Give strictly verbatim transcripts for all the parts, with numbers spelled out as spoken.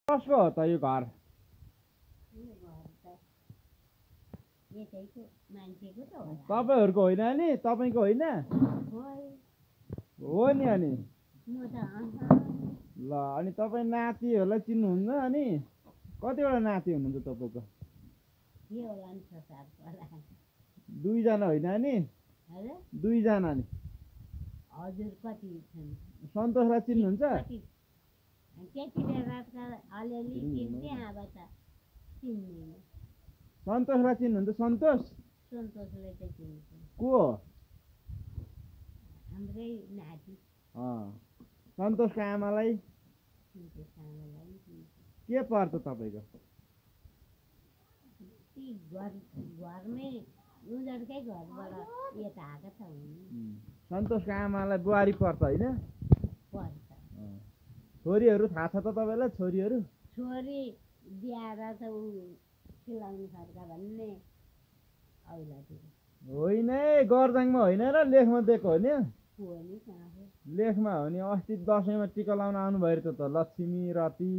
कसको हो त यो घर? तपाईँहरूको होइन नि? तपाईँको होइन? हो नि अनि ल अनि तपाईँ नातिहरूलाई चिन्नुहुन्न? अनि कतिवटा नाति हुनुहुन्छ तपाईँको? दुईजना होइन नि? दुईजना नि? हजुर कति छन्? सन्तोषलाई चिन्नुहुन्छ? अलिअलि चिन्थे अब त चिन्दैन। सन्तोषलाई चिन्नुहुन्छ? सन्तोष सन्तोषलाई चाहिँ चिन्छ। को हो? हाम्रै नाति। सन्तोषको आमालाई सन्तोषको आमालाई चिन्छ। के पर्छ तपाईँको? ती घर घरमै उनीहरूकै घरबाट यता आएको छ भने। सन्तोषको आमालाई बुहारी पर्छ होइन? पर्छ। छोरीहरू थाहा छ त तपाईँलाई? छोरीहरू छोरी बिहाएर त ऊ सिलाउनु खर्का भन्ने औलातिर होइन गर्दाङमा होइन र लेखमा दिएको हो नि? हो नि कहाँ हो? लेखमा हो नि। अस्ति दसैँमा टिका लाउन आउनुभयो त त लक्ष्मी रति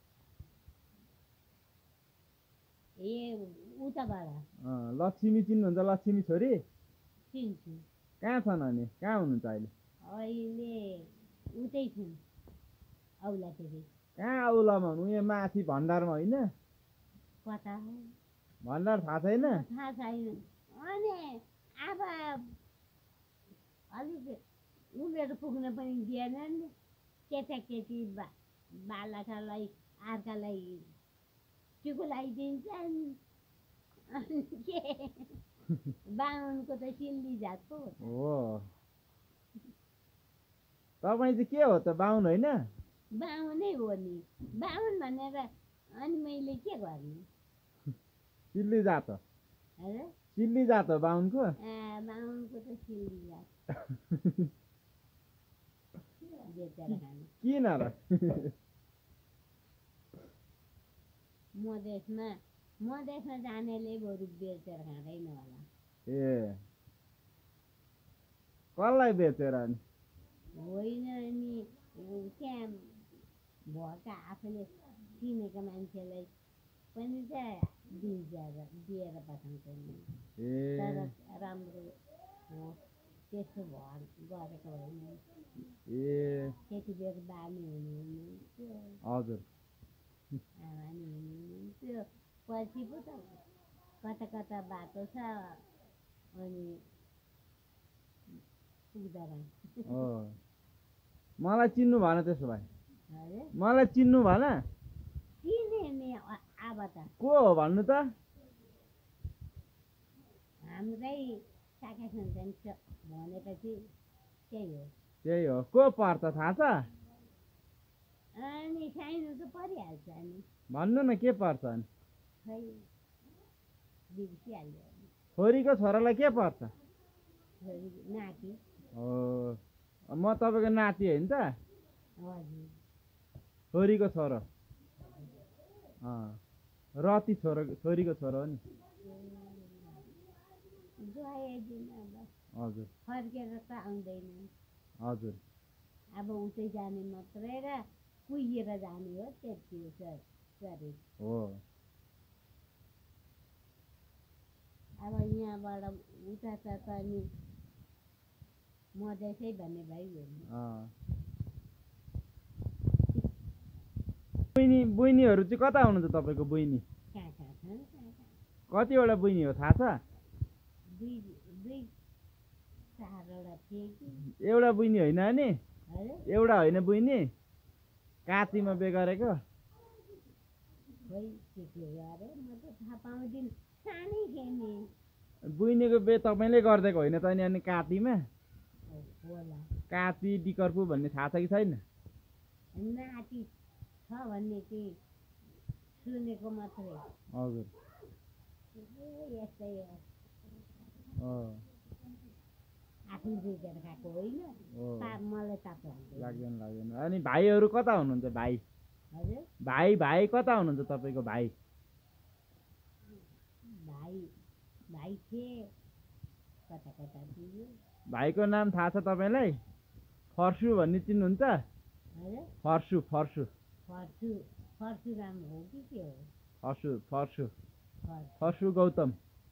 ए उताबाट। लक्ष्मी चिन्नुहुन्छ? लक्ष्मी छोरी चिन्छु। कहाँ छन् अनि? कहाँ हुनुहुन्छ अहिले? अहिले उतै छन् औलातिर। कहाँ औलामा हुनु? यहाँ माथि भण्डारमा होइन? कता हो भण्डार थाहा छैन? थाहा छैन। अनि अब अलिक उमेर पुग्न पनि दिएनन्। केटाकेटी बा बालकलाई अर्कालाई टिको लगाइदिन्छन्। अनि के बाहुनको त सिल्ली जातको हो। तपाईँ चाहिँ के हो त? बाहुन होइन? बाहुनै हो नि। बाहुन भनेर अनि मैले के गर्ने? सिल्ली जात? सिल्ली जात हो बाहुनको? बाहुनको त सिल्ली जात। किन र? मधेसमा मधेसमा जानेले बरु बेचेर खाँदैन होला। ए कसलाई बेचेर? अनि होइन नि त्यहाँ भएका आफूले चिनेको मान्छेलाई पनि त दिन्छ दिएर पठाउँछन्। तर राम्रो त्यस्तो भर गरेको होइन। ए त्यति बेर बानी हुनुहुन्थ्यो। हजुर आमा नि हुनुहुन्थ्यो। पछि पो त कता कता बाटो छ अनि पुग्दैन। मलाई चिन्नु भएन त्यसो भए? मलाई चिन्नु भएन? चिने नि अब त को हो भन्नु त? हाम्रै शाखा सन्तान भनेपछि त्यही हो। त्यही हो। को पर्छ थाहा छ? अनि साइनो त परिहाल्छ नि। भन्नु न के पर्छ अनि? खै बिर्सिहाल्यो। छोरीको छोरालाई के पर्छ? नाति हो। म तपाईँको नाति होइन त? हजुर। छोरीको छोरो रति छोरो छोरीको छोरो हो नि। हजुर फर्केर त आउँदैन। हजुर अब उतै जाने मात्रै र कुहिएर जाने हो त्यति शरीर हो। अब यहाँबाट उता त अनि मधेसै भन्ने भइगयो। बहिनी बहिनीहरू चाहिँ कता हुनुहुन्छ तपाईँको? बहिनी कहाँ कहाँ छन्? कतिवटा बहिनी हो थाहा छ? दुई दुई चारवटा थिए कि। एउटा बहिनी होइन नि? एउटा होइन बहिनी? काँचीमा बे गरेको? खोइ के के गरे म त थाहा पाउँदिनँ। सानै थिएँ नि। बहिनीको बे तपाईँले गरिदिएको होइन त? अनि काँचीमा होला। काँची डिकर्पु भन्ने थाहा छ कि छैन? नाति छ भन्ने चाहिँ सुनेको मात्रै। हजुर यस्तै हो। आफ्नो बेचेर खाएको होइन। मलाई ताप लाग्दैन लाग्दैन। अनि भाइहरू कता हुनुहुन्छ? भाइ हजुर भाइ भाइ कता हुनुहुन्छ तपाईँको? भाइ भाइ भाइ थिए कता कता थियो। भाइको नाम थाहा छ तपाईँलाई? फर्सु भन्ने चिन्नुहुन्छ? फर्सु फर्सु फर्सु परशुराम हो कि के हो फर्सु फर्सु फर फर्सु गौतम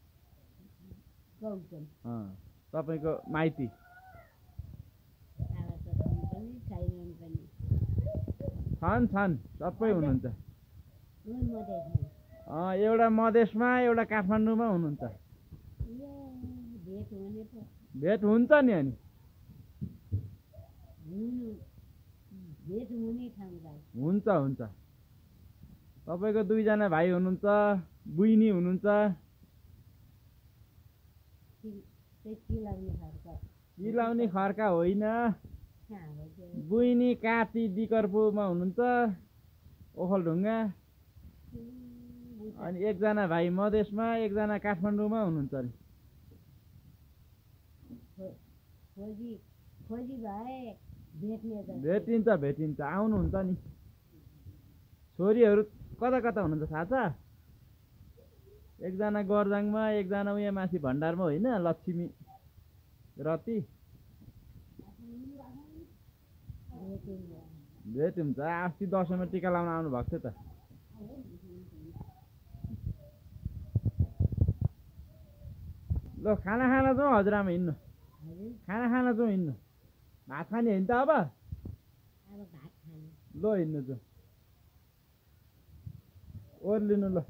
गौतम अँ, तपाईँको माइती आमा त छन् पनि छैनन् पनि छन् छन् सबै हुनुहुन्छ उही मधेसमा अँ, एउटा मधेसमा एउटा काठमाडौँमा हुनुहुन्छ ए भेट हुने पो भेट हुन्छ नि अनि हुनु भेट हुने ठाउँलाई हुन्छ हुन्छ तपाईँको दुईजना भाइ हुनुहुन्छ बुइनी हुनुहुन्छ त्यो चिलाउने खर्च चिलाउने खर्का होइन कहाँ हो त्यो बुइनी काती डिकर्पुमा हुनुहुन्छ ओखलढुङ्गा अनि एकजना भाइ मधेसमा एकजना काठमाडौँमा हुनुहुन्छ अरे खो- खोजी खोजी भए भेट्ने त भेटिन्छ भेटिन्छ आउनुहुन्छ नि छोरीहरू कता कता हुनुहुन्छ थाहा छ एकजना गरजाङमा एकजना उयहाँ माथि भण्डारमा होइन लक्ष्मी रति भेटिन्छ भेट हुन्छ अस्ति दसैँमा टिका लाउन आउनु भएको थियो त ल खाना खान जाउँ हजुरआमा हिँड्नु हजुर खाना खान जाउँ हिँड्नु भात खाने होइन त अब अब भात खाने ल हिँड्नु जाउँ ओर्लिनु ल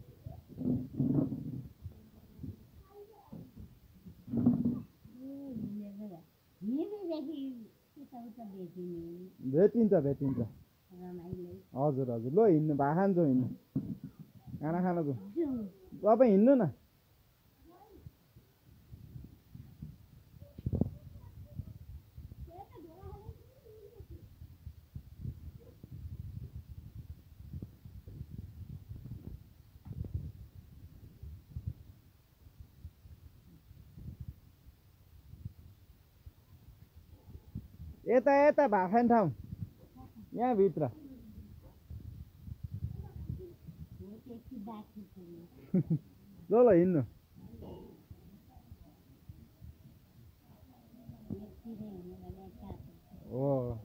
हिँडेदेखि उता भेटिने भेटिन्छ भेटिन्छ रमाइलो हजुर हजुर ल हिँड्नु भात खान जाउँ हिँड्नु खाना खान जाउँ जाउँ तपाईँ हिँड्नु न यता यता भात खाने ठाउँ यहाँभित्र हो त्यति बाँकी छैन ल ल हिँड्नु यतिरै हिँड्यो भने कहाँ पुग्छ? हो